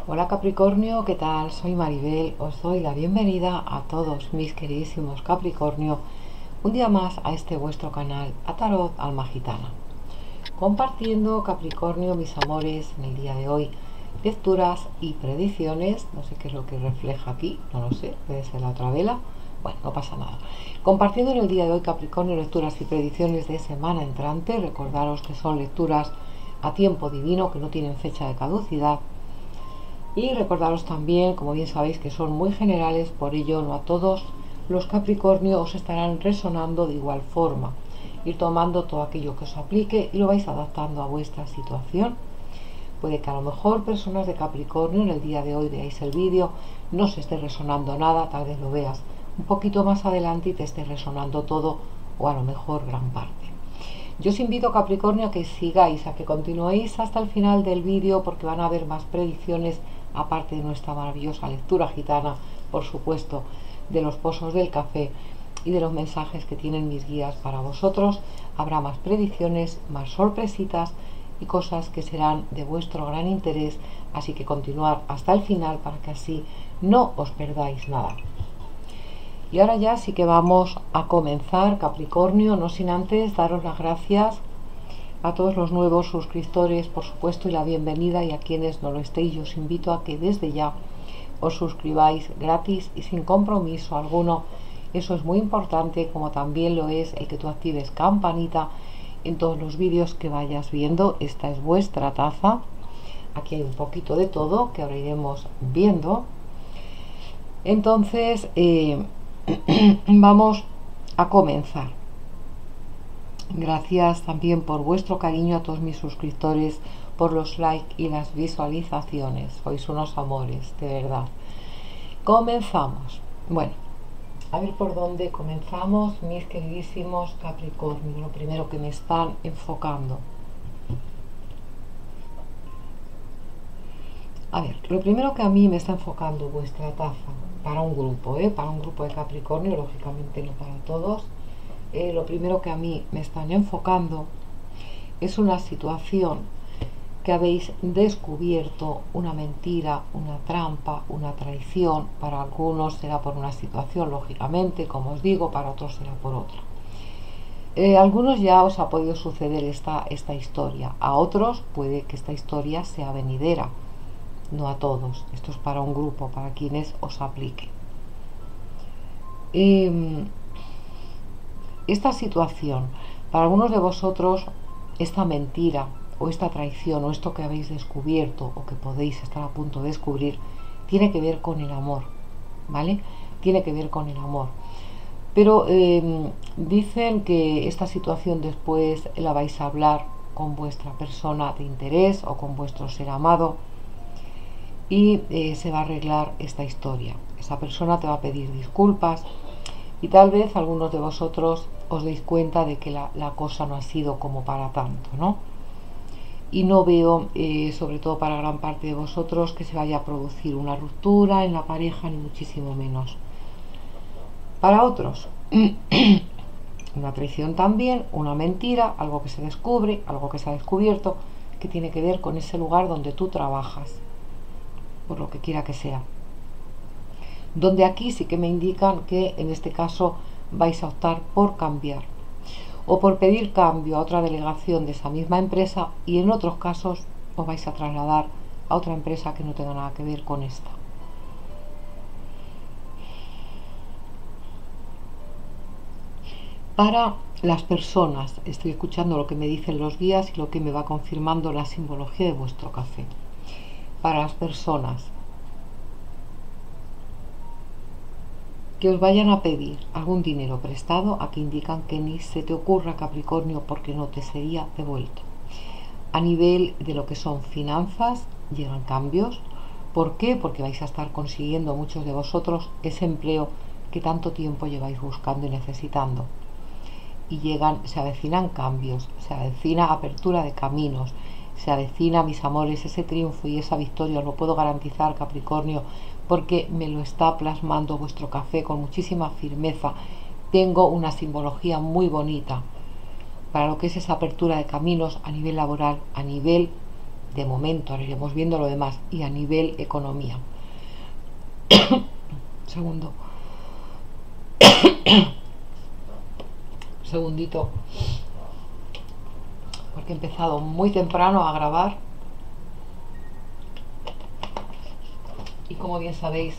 Hola Capricornio, ¿qué tal? Soy Maribel, os doy la bienvenida a todos mis queridísimos Capricornio, un día más a este vuestro canal, a Tarot Alma Gitana. Compartiendo Capricornio, mis amores, en el día de hoy, lecturas y predicciones, no sé qué es lo que refleja aquí, no lo sé, puede ser la otra vela, bueno, no pasa nada. Compartiendo en el día de hoy Capricornio, lecturas y predicciones de semana entrante, recordaros que son lecturas a tiempo divino, que no tienen fecha de caducidad. Y recordaros también, como bien sabéis, que son muy generales, por ello no a todos los Capricornio os estarán resonando de igual forma. Ir tomando todo aquello que os aplique y lo vais adaptando a vuestra situación. Puede que a lo mejor personas de Capricornio en el día de hoy veáis el vídeo, no se esté resonando nada, tal vez lo veas un poquito más adelante y te esté resonando todo o a lo mejor gran parte. Yo os invito, Capricornio, a que sigáis, a que continuéis hasta el final del vídeo porque van a haber más predicciones aparte de nuestra maravillosa lectura gitana, por supuesto, de los pozos del café y de los mensajes que tienen mis guías para vosotros. Habrá más predicciones, más sorpresitas y cosas que serán de vuestro gran interés, así que continuad hasta el final para que así no os perdáis nada. Y ahora ya sí que vamos a comenzar, Capricornio, no sin antes daros las gracias a todos los nuevos suscriptores, por supuesto, y la bienvenida, y a quienes no lo estéis, yo os invito a que desde ya os suscribáis gratis y sin compromiso alguno. Eso es muy importante, como también lo es el que tú actives campanita en todos los vídeos que vayas viendo. Esta es vuestra taza. Aquí hay un poquito de todo que ahora iremos viendo. Entonces, vamos a comenzar. Gracias también por vuestro cariño a todos mis suscriptores, por los likes y las visualizaciones. Sois unos amores, de verdad. Comenzamos. Bueno, a ver por dónde comenzamos, mis queridísimos Capricornio. Lo primero que me están enfocando. A ver, lo primero que a mí me está enfocando vuestra taza para un grupo, para un grupo de Capricornio, lógicamente no para todos. Lo primero que a mí me están enfocando es una situación que habéis descubierto, una mentira, una trampa, una traición. Para algunos será por una situación, lógicamente, como os digo, para otros será por otra. Algunos ya os ha podido suceder esta historia, a otros puede que esta historia sea venidera, no a todos. Esto es para un grupo, para quienes os aplique. Esta situación, para algunos de vosotros, esta mentira o esta traición o esto que habéis descubierto o que podéis estar a punto de descubrir, tiene que ver con el amor, ¿vale? Tiene que ver con el amor. Pero dicen que esta situación después la vais a hablar con vuestra persona de interés o con vuestro ser amado y se va a arreglar esta historia. Esa persona te va a pedir disculpas y tal vez algunos de vosotros os deis cuenta de que la cosa no ha sido como para tanto, ¿no? Y no veo, sobre todo para gran parte de vosotros, que se vaya a producir una ruptura en la pareja, ni muchísimo menos. Para otros, una traición también, una mentira, algo que se descubre, algo que se ha descubierto, que tiene que ver con ese lugar donde tú trabajas, por lo que quiera que sea. Donde aquí sí que me indican que en este caso vais a optar por cambiar o por pedir cambio a otra delegación de esa misma empresa, y en otros casos os vais a trasladar a otra empresa que no tenga nada que ver con esta. Para las personas, estoy escuchando lo que me dicen los guías y lo que me va confirmando la simbología de vuestro café. Para las personas que os vayan a pedir algún dinero prestado, aquí indican que ni se te ocurra, Capricornio, porque no te sería devuelto. A nivel de lo que son finanzas, llegan cambios. ¿Por qué? Porque vais a estar consiguiendo, muchos de vosotros, ese empleo que tanto tiempo lleváis buscando y necesitando. Y se avecinan cambios, se avecina apertura de caminos, se avecina, mis amores, ese triunfo y esa victoria. Os lo puedo garantizar, Capricornio, porque me lo está plasmando vuestro café con muchísima firmeza. Tengo una simbología muy bonita para lo que es esa apertura de caminos a nivel laboral, a nivel de momento. Ahora iremos viendo lo demás. Y a nivel economía. Segundo. Segundito, porque he empezado muy temprano a grabar y, como bien sabéis,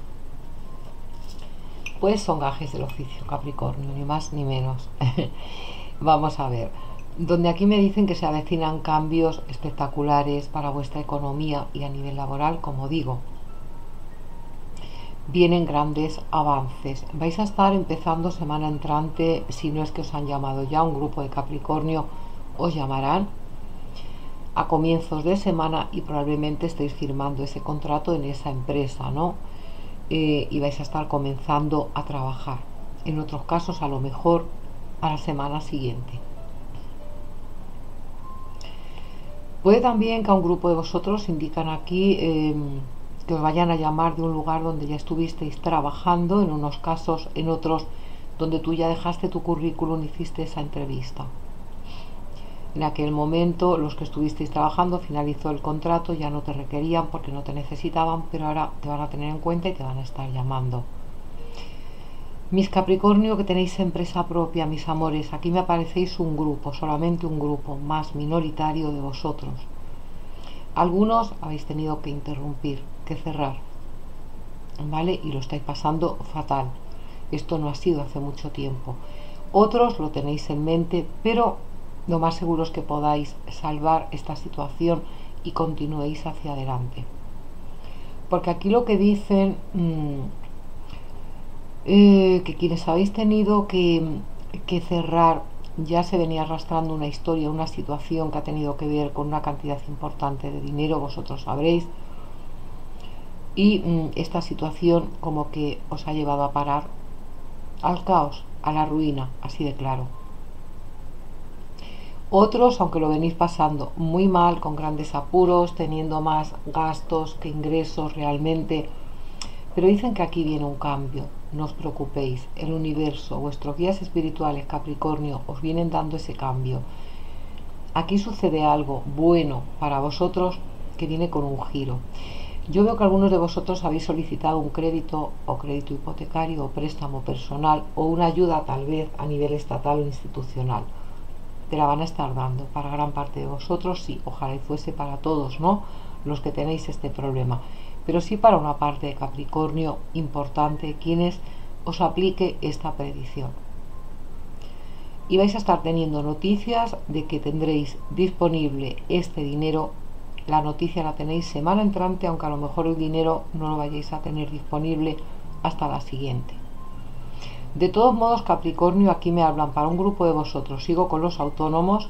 pues son gajes del oficio, Capricornio, ni más ni menos. Vamos a ver, donde aquí me dicen que se avecinan cambios espectaculares para vuestra economía y a nivel laboral, como digo, vienen grandes avances. Vais a estar empezando semana entrante, si no es que os han llamado ya, un grupo de Capricornio os llamarán a comienzos de semana y probablemente estéis firmando ese contrato en esa empresa, ¿no? Y vais a estar comenzando a trabajar. En otros casos, a lo mejor a la semana siguiente. Puede también que a un grupo de vosotros indican aquí que os vayan a llamar de un lugar donde ya estuvisteis trabajando, en unos casos, en otros donde tú ya dejaste tu currículum y hiciste esa entrevista. En aquel momento los que estuvisteis trabajando finalizó el contrato, ya no te requerían porque no te necesitaban, pero ahora te van a tener en cuenta y te van a estar llamando. Mis Capricornio que tenéis empresa propia, mis amores, aquí me aparecéis un grupo, solamente un grupo más minoritario de vosotros. Algunos habéis tenido que interrumpir, que cerrar, ¿vale? Y lo estáis pasando fatal. Esto no ha sido hace mucho tiempo. Otros lo tenéis en mente, pero lo más seguro es que podáis salvar esta situación y continuéis hacia adelante. Porque aquí lo que dicen, que quienes habéis tenido que cerrar, ya se venía arrastrando una historia, una situación que ha tenido que ver con una cantidad importante de dinero, vosotros sabréis, y esta situación como que os ha llevado a parar al caos, a la ruina, así de claro. Otros, aunque lo venís pasando muy mal, con grandes apuros, teniendo más gastos que ingresos realmente, pero dicen que aquí viene un cambio. No os preocupéis, el universo, vuestros guías espirituales, Capricornio, os vienen dando ese cambio. Aquí sucede algo bueno para vosotros que viene con un giro. Yo veo que algunos de vosotros habéis solicitado un crédito o crédito hipotecario o préstamo personal o una ayuda tal vez a nivel estatal o institucional. Te la van a estar dando para gran parte de vosotros, sí, ojalá y fuese para todos, ¿no? Los que tenéis este problema, pero sí para una parte de Capricornio importante, quienes os aplique esta predicción. Y vais a estar teniendo noticias de que tendréis disponible este dinero. La noticia la tenéis semana entrante, aunque a lo mejor el dinero no lo vayáis a tener disponible hasta la siguiente. De todos modos, Capricornio, aquí me hablan para un grupo de vosotros. Sigo con los autónomos,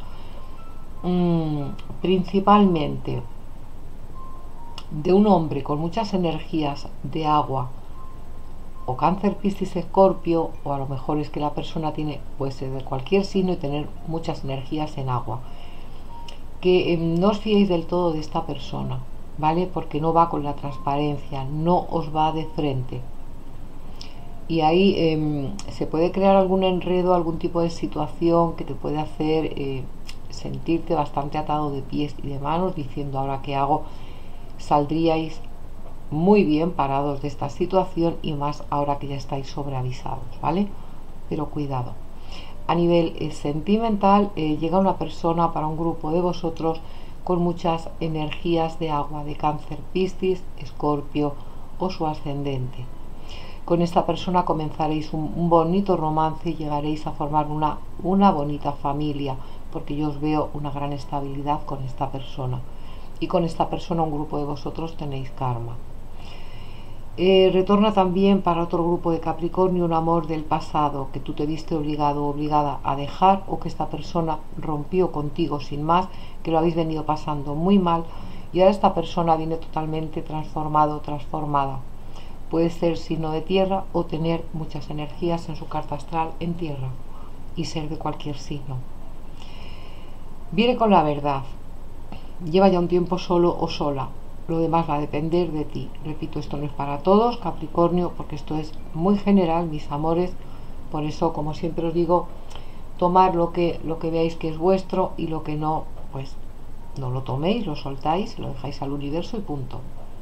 principalmente de un hombre con muchas energías de agua, o Cáncer, Piscis, Escorpio, o a lo mejor es que la persona tiene, puede ser de cualquier signo y tener muchas energías en agua. Que no os fiéis del todo de esta persona, ¿vale? Porque no va con la transparencia, no os va de frente. Y ahí se puede crear algún enredo, algún tipo de situación que te puede hacer sentirte bastante atado de pies y de manos, diciendo ahora qué hago. Saldríais muy bien parados de esta situación y más ahora que ya estáis sobreavisados, ¿vale? Pero cuidado. A nivel sentimental, llega una persona para un grupo de vosotros con muchas energías de agua, de Cáncer, Piscis, Escorpio o su ascendente. Con esta persona comenzaréis un bonito romance y llegaréis a formar una bonita familia, porque yo os veo una gran estabilidad con esta persona. Y con esta persona un grupo de vosotros tenéis karma. Retorna también para otro grupo de Capricornio un amor del pasado que tú te viste obligado o obligada a dejar, o que esta persona rompió contigo sin más, que lo habéis venido pasando muy mal y ahora esta persona viene totalmente transformado o transformada. Puede ser signo de tierra o tener muchas energías en su carta astral en tierra y ser de cualquier signo. Viene con la verdad. Lleva ya un tiempo solo o sola. Lo demás va a depender de ti. Repito, esto no es para todos, Capricornio, porque esto es muy general, mis amores. Por eso, como siempre os digo, tomar lo que veáis que es vuestro y lo que no, pues no lo toméis, lo soltáis, lo dejáis al universo y punto.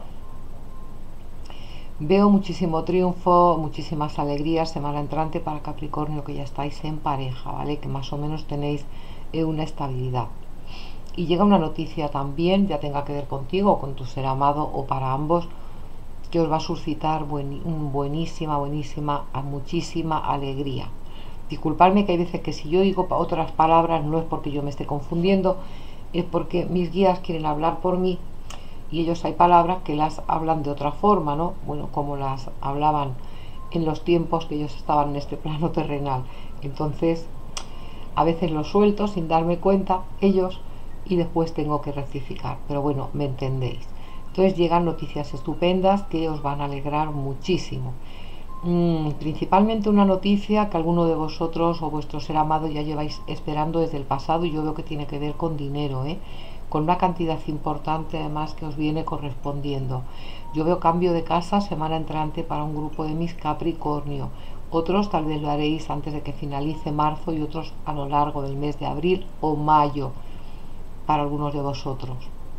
Veo muchísimo triunfo, muchísimas alegrías semana entrante para Capricornio, que ya estáis en pareja, ¿vale? Que más o menos tenéis una estabilidad. Y llega una noticia también, ya tenga que ver contigo o con tu ser amado o para ambos, que os va a suscitar buenísima, muchísima alegría. Disculpadme que hay veces que si yo digo otras palabras no es porque yo me esté confundiendo, es porque mis guías quieren hablar por mí y ellos hay palabras que las hablan de otra forma, ¿no? Bueno, como las hablaban en los tiempos que ellos estaban en este plano terrenal. Entonces, a veces lo suelto sin darme cuenta ellos y después tengo que rectificar. Pero bueno, me entendéis. Entonces llegan noticias estupendas que os van a alegrar muchísimo. Principalmente una noticia que alguno de vosotros o vuestro ser amado ya lleváis esperando desde el pasado, y yo veo que tiene que ver con dinero, con una cantidad importante además que os viene correspondiendo. Yo veo cambio de casa semana entrante para un grupo de mis Capricornio. Otros tal vez lo haréis antes de que finalice marzo y otros a lo largo del mes de abril o mayo para algunos de vosotros.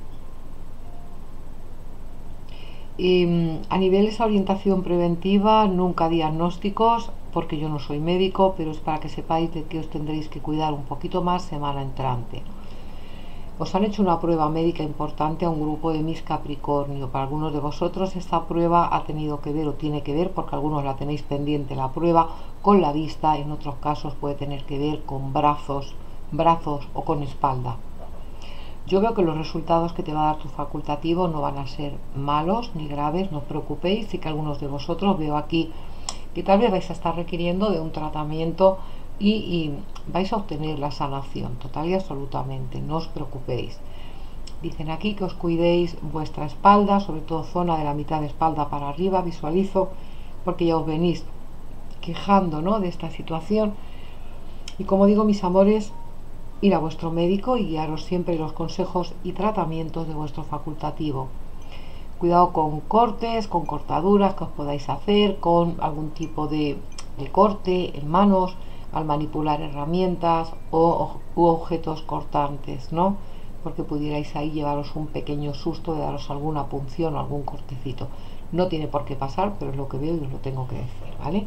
A nivel de esa orientación preventiva, nunca diagnósticos, porque yo no soy médico, pero es para que sepáis de que os tendréis que cuidar un poquito más semana entrante. Os han hecho una prueba médica importante a un grupo de mis Capricornio. Para algunos de vosotros esta prueba ha tenido que ver o tiene que ver, porque algunos la tenéis pendiente, la prueba con la vista, en otros casos puede tener que ver con brazos o con espalda. Yo veo que los resultados que te va a dar tu facultativo no van a ser malos ni graves, no os preocupéis. Y que algunos de vosotros veo aquí que tal vez vais a estar requiriendo de un tratamiento y vais a obtener la sanación total y absolutamente, no os preocupéis. Dicen aquí que os cuidéis vuestra espalda, sobre todo zona de la mitad de espalda para arriba, visualizo, porque ya os venís quejando, ¿no?, de esta situación. Y como digo, mis amores, ir a vuestro médico y guiaros siempre los consejos y tratamientos de vuestro facultativo. Cuidado con cortes, con cortaduras que os podáis hacer, con algún tipo de corte en manos, al manipular herramientas u objetos cortantes, ¿no? Porque pudierais ahí llevaros un pequeño susto de daros alguna punción o algún cortecito. No tiene por qué pasar, pero es lo que veo y os lo tengo que decir, ¿vale?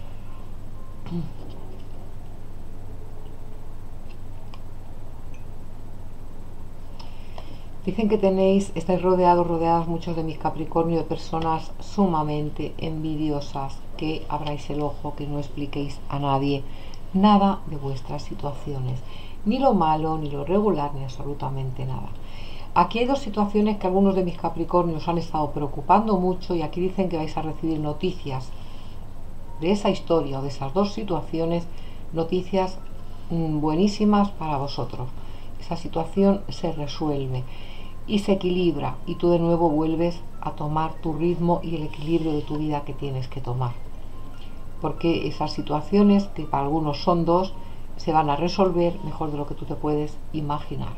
Dicen que estáis rodeadas muchos de mis Capricornio de personas sumamente envidiosas, que abráis el ojo, que no expliquéis a nadie nada de vuestras situaciones, ni lo malo, ni lo regular, ni absolutamente nada. Aquí hay dos situaciones que algunos de mis Capricornios han estado preocupando mucho, y aquí dicen que vais a recibir noticias de esa historia o de esas dos situaciones, noticias buenísimas para vosotros. Esa situación se resuelve y se equilibra, y tú de nuevo vuelves a tomar tu ritmo y el equilibrio de tu vida que tienes que tomar, porque esas situaciones, que para algunos son dos, se van a resolver mejor de lo que tú te puedes imaginar.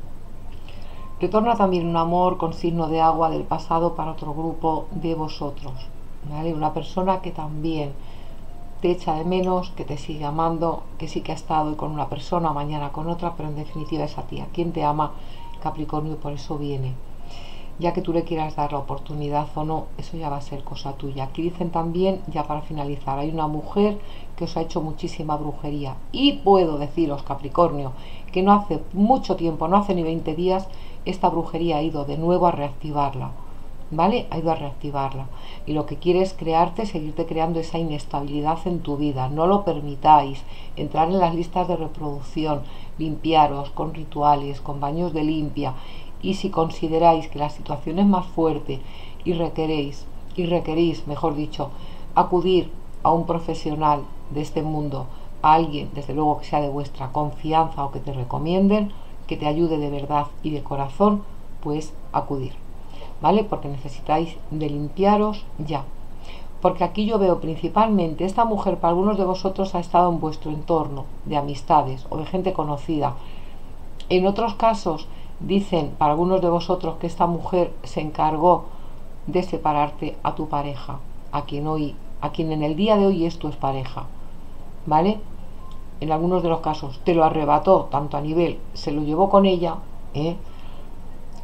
Retorna también un amor con signo de agua del pasado para otro grupo de vosotros, ¿vale? Una persona que también te echa de menos, que te sigue amando, que sí que ha estado hoy con una persona, mañana con otra, pero en definitiva es a ti, a quien te ama, Capricornio, por eso viene. Ya que tú le quieras dar la oportunidad o no, eso ya va a ser cosa tuya. Aquí dicen también, ya para finalizar, hay una mujer que os ha hecho muchísima brujería, y puedo deciros, Capricornio, que no hace mucho tiempo, no hace ni 20 días, esta brujería ha ido de nuevo a reactivarla, ¿vale? Ha ido a reactivarla, y lo que quiere es crearte, seguirte creando esa inestabilidad en tu vida. No lo permitáis. Entrar en las listas de reproducción, limpiaros con rituales, con baños de limpia, y si consideráis que la situación es más fuerte y requerís, mejor dicho, acudir a un profesional de este mundo, a alguien, desde luego, que sea de vuestra confianza o que te recomienden, que te ayude de verdad y de corazón, pues acudir, ¿vale? Porque necesitáis de limpiaros ya. Porque aquí yo veo principalmente, esta mujer para algunos de vosotros ha estado en vuestro entorno de amistades o de gente conocida. En otros casos dicen para algunos de vosotros que esta mujer se encargó de separarte a tu pareja, a quien en el día de hoy es tu pareja, ¿vale? En algunos de los casos te lo arrebató, tanto a nivel, se lo llevó con ella,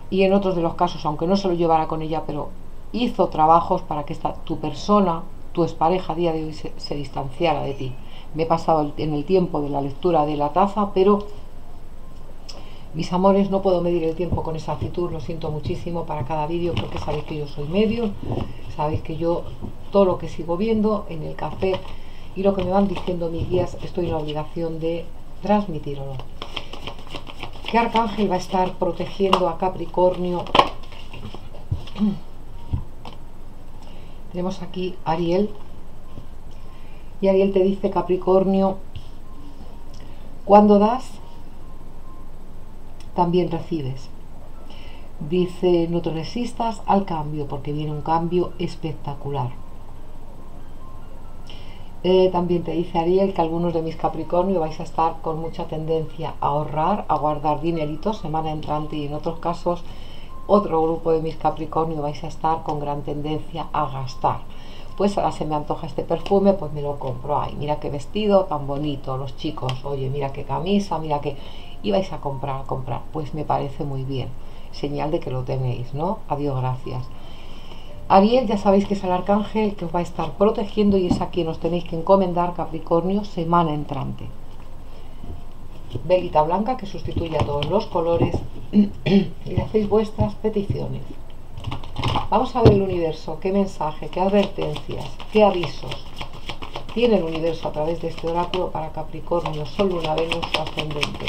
y en otros de los casos, aunque no se lo llevara con ella, pero hizo trabajos para que tu persona, tu expareja a día de hoy se distanciara de ti. Me he pasado en el tiempo de la lectura de la taza, pero mis amores, no puedo medir el tiempo con exactitud, lo siento muchísimo para cada vídeo, porque sabéis que yo soy medio, sabéis que yo todo lo que sigo viendo en el café y lo que me van diciendo mis guías, estoy en la obligación de transmitirlo. ¿Qué arcángel va a estar protegiendo a Capricornio? Tenemos aquí Ariel, y Ariel te dice: Capricornio, cuando das, también recibes. Dice: no te resistas al cambio, porque viene un cambio espectacular. También te dice Ariel que algunos de mis Capricornio vais a estar con mucha tendencia a ahorrar, a guardar dineritos semana entrante, y en otros casos otro grupo de mis Capricornio vais a estar con gran tendencia a gastar. Pues ahora se me antoja este perfume, pues me lo compro. Ay, mira qué vestido tan bonito, los chicos, oye, mira qué camisa, mira qué... y vais a comprar, pues me parece muy bien, señal de que lo tenéis, ¿no? Adiós, gracias. Ariel, ya sabéis que es el arcángel que os va a estar protegiendo, y es a quien os tenéis que encomendar, Capricornio, semana entrante. Velita blanca que sustituye a todos los colores y le hacéis vuestras peticiones. Vamos a ver el universo, qué mensaje, qué advertencias, qué avisos tiene el universo a través de este oráculo para Capricornio, Sol, Luna, Venus, ascendente.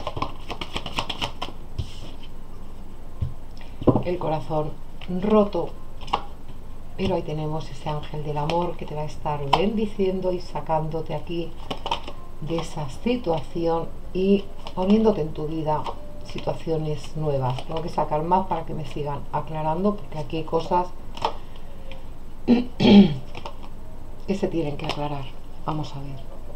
El corazón roto, pero ahí tenemos ese ángel del amor que te va a estar bendiciendo y sacándote aquí de esa situación y poniéndote en tu vida situaciones nuevas. Tengo que sacar más para que me sigan aclarando, porque aquí hay cosas que se tienen que aclarar. Vamos a ver.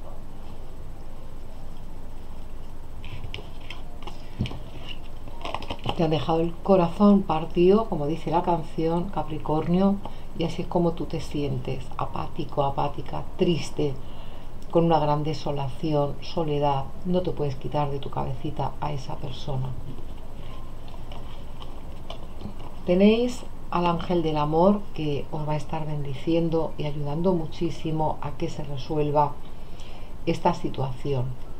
Te han dejado el corazón partido, como dice la canción, Capricornio, y así es como tú te sientes, apático, apática, triste, con una gran desolación, soledad. No te puedes quitar de tu cabecita a esa persona. Tenéis al ángel del amor que os va a estar bendiciendo y ayudando muchísimo a que se resuelva esta situación.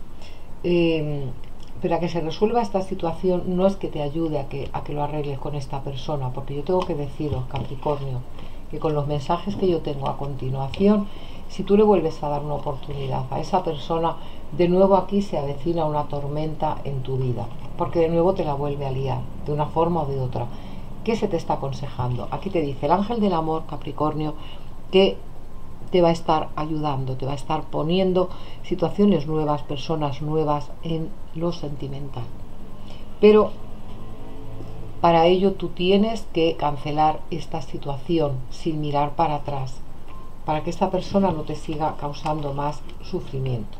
Pero a que se resuelva esta situación no es que te ayude a que lo arregles con esta persona, porque yo tengo que deciros, Capricornio, que con los mensajes que yo tengo a continuación, si tú le vuelves a dar una oportunidad a esa persona, de nuevo aquí se avecina una tormenta en tu vida, porque de nuevo te la vuelve a liar, de una forma o de otra. ¿Qué se te está aconsejando? Aquí te dice el ángel del amor, Capricornio, que te va a estar ayudando, te va a estar poniendo situaciones nuevas, personas nuevas en lo sentimental. Pero para ello tú tienes que cancelar esta situación sin mirar para atrás, para que esta persona no te siga causando más sufrimientos.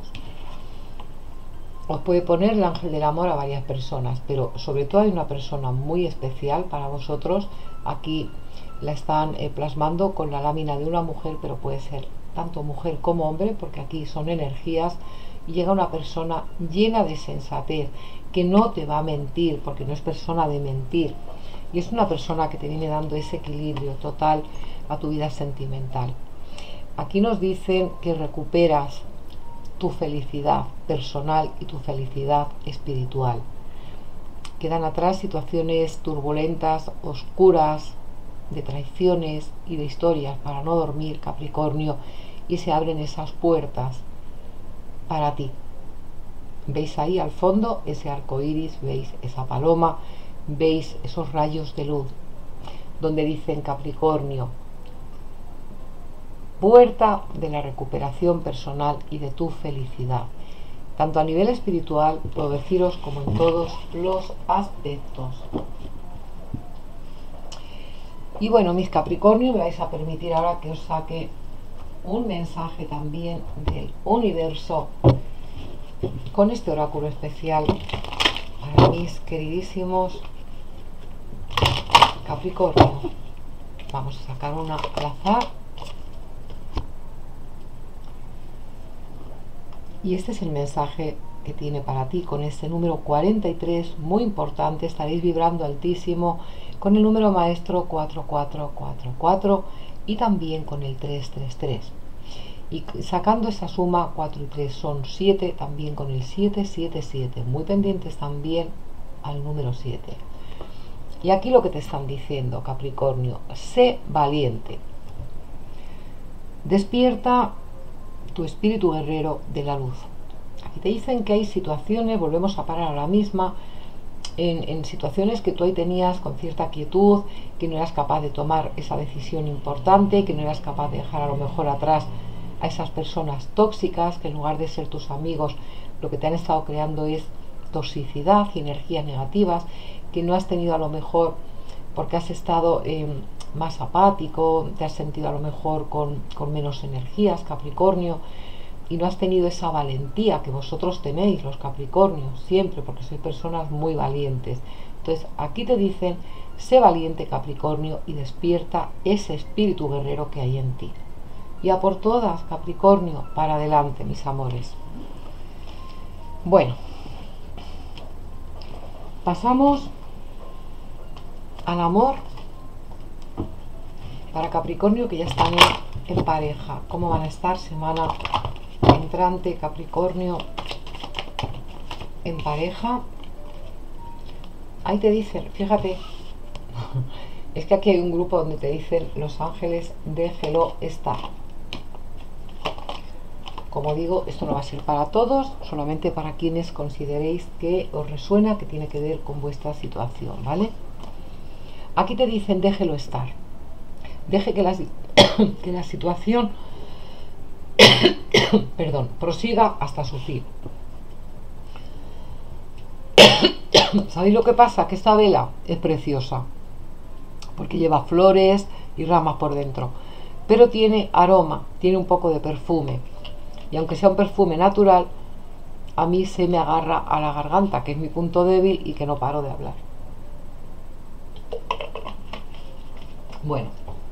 Os puede poner el ángel del amor a varias personas, pero sobre todo hay una persona muy especial para vosotros. Aquí la están plasmando con la lámina de una mujer, pero puede ser tanto mujer como hombre, porque aquí son energías, y llega una persona llena de sensatez, que no te va a mentir, porque no es persona de mentir, y es una persona que te viene dando ese equilibrio total a tu vida sentimental. Aquí nos dicen que recuperas tu felicidad personal y tu felicidad espiritual. Quedan atrás situaciones turbulentas, oscuras, de traiciones y de historias para no dormir, Capricornio, y se abren esas puertas para ti. ¿Veis ahí al fondo ese arco iris? ¿Veis esa paloma? ¿Veis esos rayos de luz? Donde dicen, Capricornio, puerta de la recuperación personal y de tu felicidad, tanto a nivel espiritual, puedo deciros, como en todos los aspectos. Y bueno, mis Capricornio, me vais a permitir ahora que os saque un mensaje también del universo con este oráculo especial para mis queridísimos Capricornio. Vamos a sacar una al azar. Y este es el mensaje que tiene para ti con este número 43, muy importante, estaréis vibrando altísimo con el número maestro 4444 y también con el 333. Y sacando esa suma 4 y 3 son 7, también con el 777, muy pendientes también al número 7. Y aquí lo que te están diciendo, Capricornio, sé valiente. Despierta tu espíritu guerrero de la luz. Aquí te dicen que hay situaciones, volvemos a parar a la misma, en situaciones que tú ahí tenías con cierta quietud, que no eras capaz de tomar esa decisión importante, que no eras capaz de dejar a lo mejor atrás a esas personas tóxicas, que en lugar de ser tus amigos, lo que te han estado creando es toxicidad y energías negativas, que no has tenido a lo mejor porque has estado más apático, te has sentido a lo mejor con menos energías, Capricornio, y no has tenido esa valentía que vosotros tenéis, los Capricornios, siempre, porque sois personas muy valientes. Entonces, aquí te dicen, sé valiente, Capricornio, y despierta ese espíritu guerrero que hay en ti. Y a por todas, Capricornio, para adelante, mis amores. Bueno, pasamos al amor para Capricornio, que ya están en pareja. ¿Cómo van a estar semana entrante, Capricornio, en pareja? Ahí te dicen, fíjate, es que aquí hay un grupo donde te dicen los ángeles, déjelo estar. Como digo, esto no va a ser para todos, solamente para quienes consideréis que os resuena, que tiene que ver con vuestra situación, ¿vale? Aquí te dicen, déjelo estar. Deje que la situación perdón, prosiga hasta su fin. ¿Sabéis lo que pasa? Que esta vela es preciosa, porque lleva flores y ramas por dentro, pero tiene aroma, tiene un poco de perfume. Y aunque sea un perfume natural, a mí se me agarra a la garganta, que es mi punto débil y que no paro de hablar. Bueno,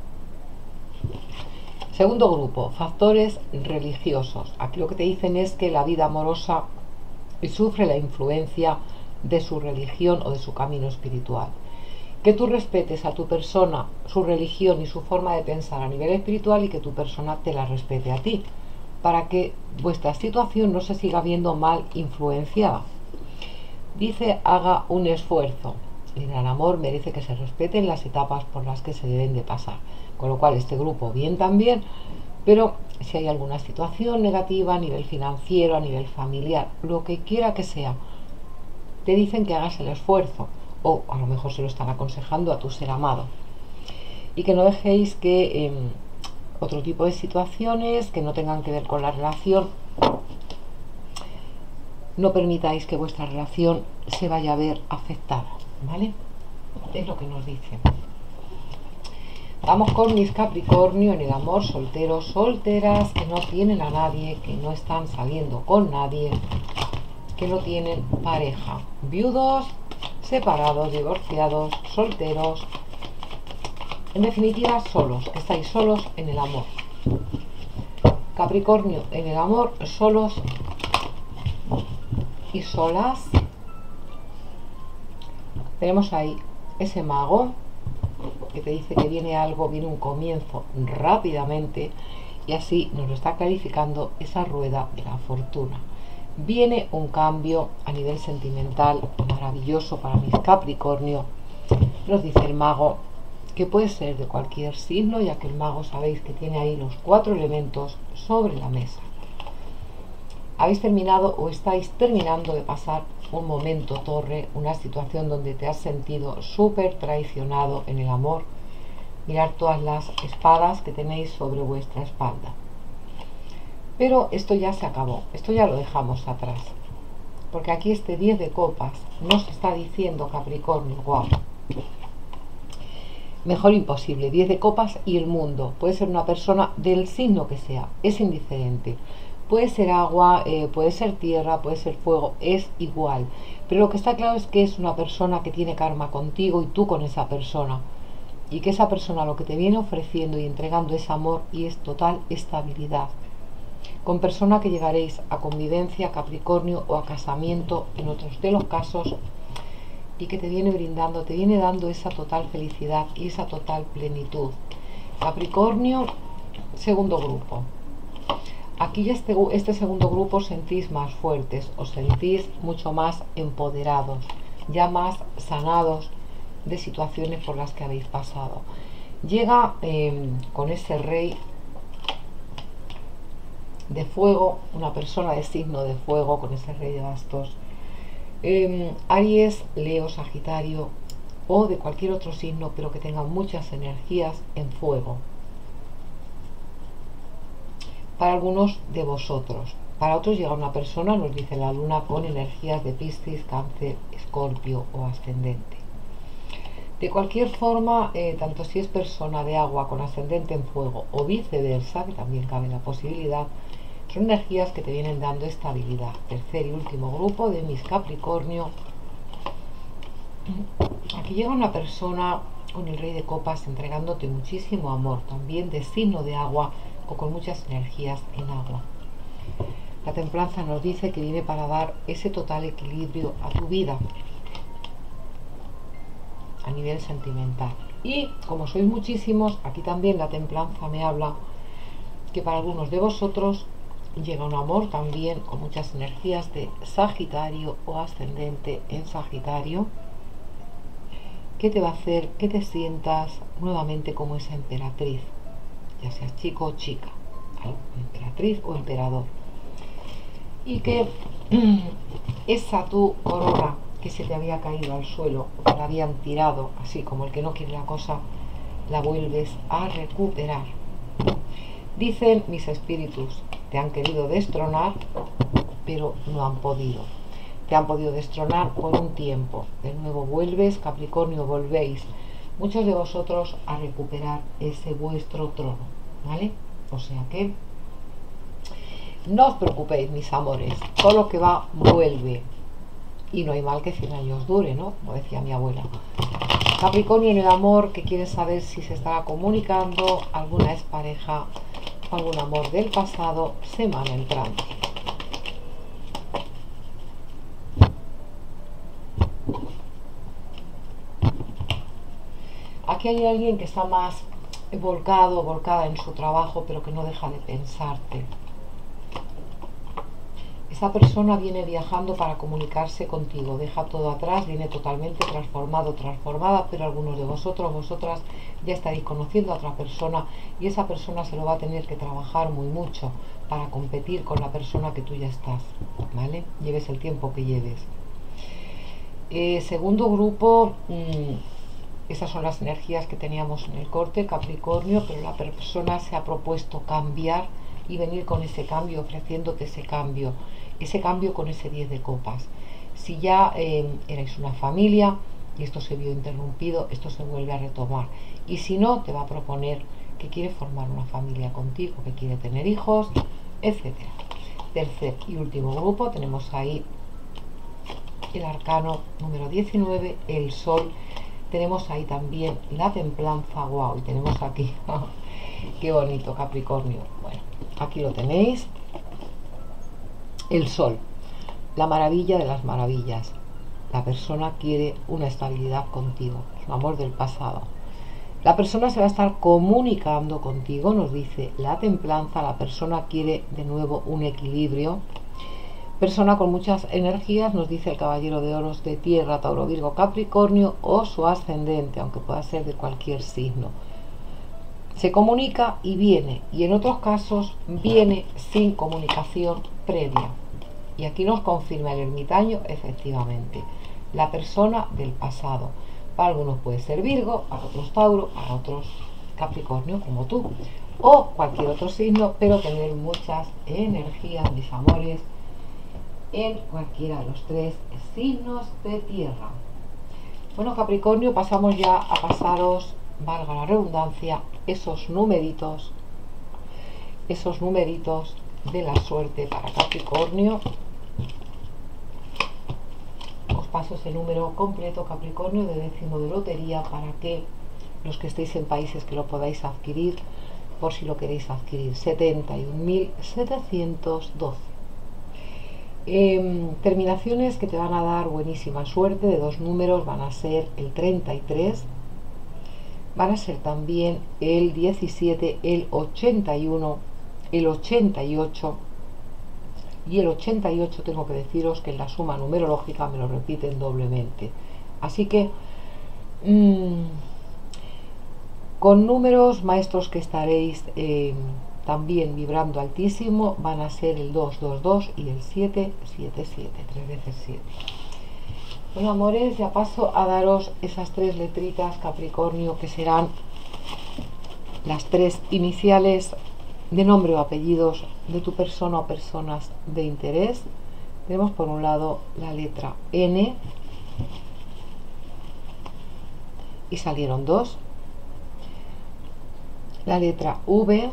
segundo grupo, factores religiosos. Aquí lo que te dicen es que la vida amorosa sufre la influencia de su religión o de su camino espiritual. Que tú respetes a tu persona, su religión y su forma de pensar a nivel espiritual, y que tu persona te la respete a ti, para que vuestra situación no se siga viendo mal influenciada. Dice, haga un esfuerzo. El gran amor merece que se respeten las etapas por las que se deben de pasar. Con lo cual este grupo bien también, pero si hay alguna situación negativa a nivel financiero, a nivel familiar, lo que quiera que sea, te dicen que hagas el esfuerzo, o a lo mejor se lo están aconsejando a tu ser amado. Y que no dejéis que otro tipo de situaciones que no tengan que ver con la relación, no permitáis que vuestra relación se vaya a ver afectada, ¿vale? Es lo que nos dicen. Vamos con mis Capricornio en el amor, solteros, solteras, que no tienen a nadie, que no están saliendo con nadie, que no tienen pareja, viudos, separados, divorciados, solteros, en definitiva solos, que estáis solos en el amor. Capricornio en el amor, solos y solas. Tenemos ahí ese mago que te dice que viene algo, viene un comienzo rápidamente, y así nos lo está clarificando esa rueda de la fortuna. Viene un cambio a nivel sentimental maravilloso para mis Capricornio. Nos dice el mago que puede ser de cualquier signo, ya que el mago sabéis que tiene ahí los 4 elementos sobre la mesa. Habéis terminado o estáis terminando de pasar un momento torre, una situación donde te has sentido súper traicionado en el amor. Mirad todas las espadas que tenéis sobre vuestra espalda. Pero esto ya se acabó, esto ya lo dejamos atrás, porque aquí este 10 de copas nos está diciendo, Capricornio, guau, mejor imposible, 10 de copas y el mundo. Puede ser una persona del signo que sea, es indiferente. Puede ser agua, puede ser tierra, puede ser fuego, es igual. Pero lo que está claro es que es una persona que tiene karma contigo y tú con esa persona. Y que esa persona lo que te viene ofreciendo y entregando es amor y es total estabilidad. con persona que llegaréis a convivencia, Capricornio, o a casamiento en otros de los casos, y que te viene brindando, te viene dando esa total felicidad y esa total plenitud. Capricornio, segundo grupo. Aquí este segundo grupo sentís más fuertes, os sentís mucho más empoderados, ya más sanados de situaciones por las que habéis pasado. Llega con ese rey de fuego, una persona de signo de fuego, con ese rey de bastos, Aries, Leo, Sagitario o de cualquier otro signo, pero que tenga muchas energías en fuego. Para algunos de vosotros, para otros llega una persona, nos dice la luna, con energías de Piscis, Cáncer, Escorpio o ascendente. De cualquier forma, tanto si es persona de agua con ascendente en fuego o viceversa, que también cabe la posibilidad, son energías que te vienen dando estabilidad. Tercer y último grupo de mis Capricornio. Aquí llega una persona con el rey de copas entregándote muchísimo amor, también de signo de agua o con muchas energías en agua. La templanza nos dice que viene para dar ese total equilibrio a tu vida a nivel sentimental. Y como sois muchísimos, aquí también la templanza me habla que para algunos de vosotros llega un amor también con muchas energías de Sagitario o ascendente en Sagitario, que te va a hacer que te sientas nuevamente como esa emperatriz, ya seas chico o chica, ¿vale? Emperatriz o emperador, y que esa tu corona que se te había caído al suelo, que la habían tirado, así como el que no quiere la cosa, la vuelves a recuperar. Dicen mis espíritus, te han querido destronar, pero no han podido. Te han podido destronar por un tiempo. De nuevo vuelves, Capricornio, volvéis, muchos de vosotros, a recuperar ese vuestro trono, ¿vale? O sea que no os preocupéis, mis amores, todo lo que va, vuelve. Y no hay mal que 100 años dure, ¿no? Como decía mi abuela. Capricornio en el amor, que quiere saber si se estará comunicando alguna expareja o algún amor del pasado, semana entrante. Aquí hay alguien que está más volcado, volcada en su trabajo, pero que no deja de pensarte. Esa persona viene viajando para comunicarse contigo, deja todo atrás, viene totalmente transformado, transformada, pero algunos de vosotros, vosotras ya estaréis conociendo a otra persona y esa persona se lo va a tener que trabajar muy mucho para competir con la persona que tú ya estás, ¿vale? Lleves el tiempo que lleves. Segundo grupo, esas son las energías que teníamos en el corte, Capricornio, pero la persona se ha propuesto cambiar y venir con ese cambio, ofreciéndote ese cambio con ese 10 de copas. Si ya erais una familia y esto se vio interrumpido, esto se vuelve a retomar. Y si no, te va a proponer que quiere formar una familia contigo, que quiere tener hijos, etcétera. Tercer y último grupo, tenemos ahí el arcano número 19, el sol. Tenemos ahí también la templanza, wow, y tenemos aquí, qué bonito, Capricornio. Bueno, aquí lo tenéis. El sol, la maravilla de las maravillas. La persona quiere una estabilidad contigo, es un amor del pasado. La persona se va a estar comunicando contigo, nos dice la templanza. La persona quiere de nuevo un equilibrio. Persona con muchas energías, nos dice el caballero de oros, de tierra, Tauro, Virgo, Capricornio o su ascendente, aunque pueda ser de cualquier signo. Se comunica y viene, y en otros casos viene sin comunicación previa. Y aquí nos confirma el ermitaño, efectivamente, la persona del pasado. Para algunos puede ser Virgo, para otros Tauro, para otros Capricornio, como tú, o cualquier otro signo, pero tener muchas energías, mis amores, en cualquiera de los tres signos de tierra. Bueno, Capricornio, pasamos ya a pasaros, valga la redundancia, esos numeritos de la suerte para Capricornio. Os paso ese número completo, Capricornio, de décimo de lotería, para que los que estéis en países que lo podáis adquirir por si lo queréis adquirir, 71.712. Terminaciones que te van a dar buenísima suerte de dos números van a ser el 33, van a ser también el 17, el 81, el 88, y el 88 tengo que deciros que en la suma numerológica me lo repiten doblemente. Así que con números maestros que estaréis también vibrando altísimo van a ser el 222 y el 777, 3 veces 7. Bueno, amores, ya paso a daros esas tres letritas Capricornio, que serán las tres iniciales de nombre o apellidos de tu persona o personas de interés. Tenemos por un lado la letra N y salieron dos, la letra V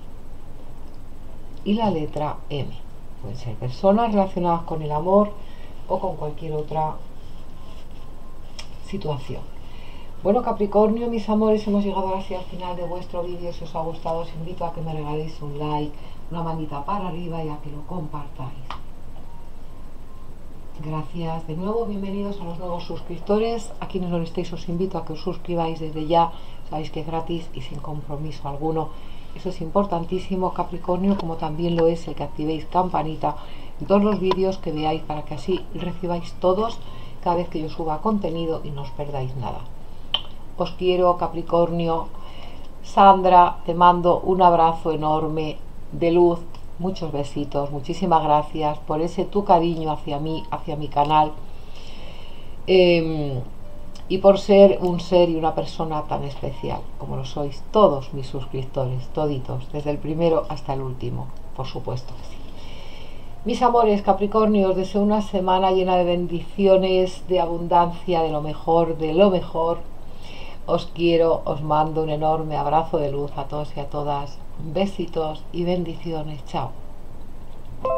y la letra M. Pueden ser personas relacionadas con el amor o con cualquier otra situación. Bueno, Capricornio, mis amores, hemos llegado ahora sí al final de vuestro vídeo. Si os ha gustado, os invito a que me regaléis un like, una manita para arriba y a que lo compartáis. Gracias. De nuevo, bienvenidos a los nuevos suscriptores. A quienes no lo estéis, os invito a que os suscribáis desde ya. Sabéis que es gratis y sin compromiso alguno. Eso es importantísimo, Capricornio, como también lo es el que activéis campanita en todos los vídeos que veáis, para que así recibáis todos cada vez que yo suba contenido y no os perdáis nada. Os quiero, Capricornio. Sandra, te mando un abrazo enorme de luz, muchos besitos, muchísimas gracias por ese tu cariño hacia mí, hacia mi canal, y por ser un ser y una persona tan especial como lo sois todos mis suscriptores, toditos, desde el primero hasta el último, por supuesto que sí. Mis amores, Capricornio, os deseo una semana llena de bendiciones, de abundancia, de lo mejor, de lo mejor. Os quiero, os mando un enorme abrazo de luz a todos y a todas. Besitos y bendiciones. Chao.